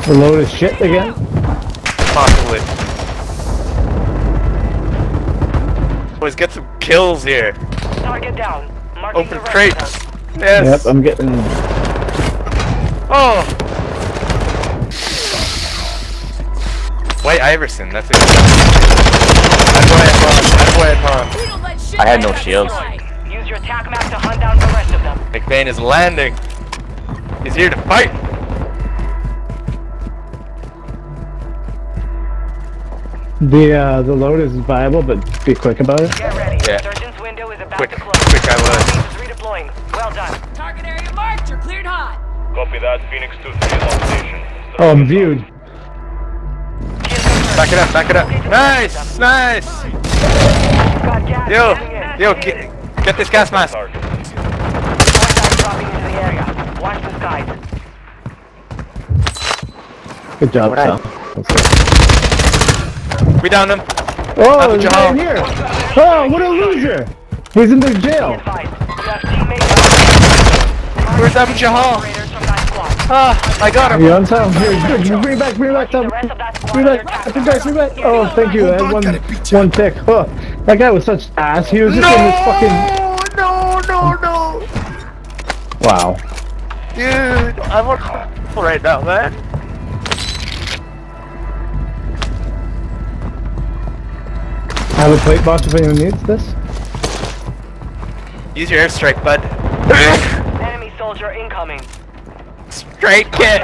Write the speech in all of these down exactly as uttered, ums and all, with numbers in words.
The load is shit again? Possibly. Boys, get some kills here. Target down. Marking Open the crates. Yes. Yep, I'm getting... Oh! White Iverson, that's it. That's why I'm on. That's why I'm on. I had no shields. Use your attack map to hunt down the rest of them. McVeigh is landing. He's here to fight. The uh, the load is viable, but be quick about it. Get ready. Yeah. Surgeon's window is about Quick, to close. quick I was. Is redeploying. Well done. Target area marked. You're cleared hot. Copy that. Phoenix two three on station. Oh, I'm viewed. Back it up, back it up. Nice, nice. Got gas Yo, moving in. yo, get, get this gas mask. More guys dropping into the area. Watch the skies. Good job, What I- Sal. We down him. Oh, Have a there's a job. guy in here! Oh, what a loser! He's in the jail! Advise. You have teammates. Where's Abu Jahal? Operators from that squad. Ah, I got Are him. you on, Sal? Here, good. Bring it back, bring it back, Sal. The rest of that squad Bring it under back, attack. bring it back, bring it back. Oh, thank you. I had one, one tick. Oh, that guy was such ass. He was just in this fucking... No, no, no. Wow. Dude, I'm on right now, man. I have a plate box if anyone needs this. Use your airstrike, bud. Enemy soldier incoming. Strike it.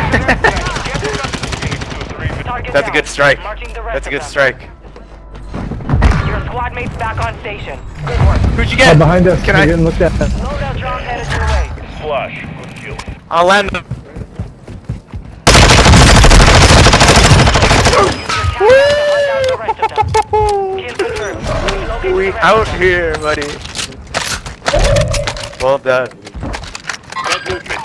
Target That's a down. good strike. Marking the rest That's a of good them. strike. Your squad mates back on station. Good work. Who'd you Oh, get? behind us. Can we I? didn't look at that. Loadout drop headed your way. Flash. Good kill. I'll land them. We out here, buddy. Well done.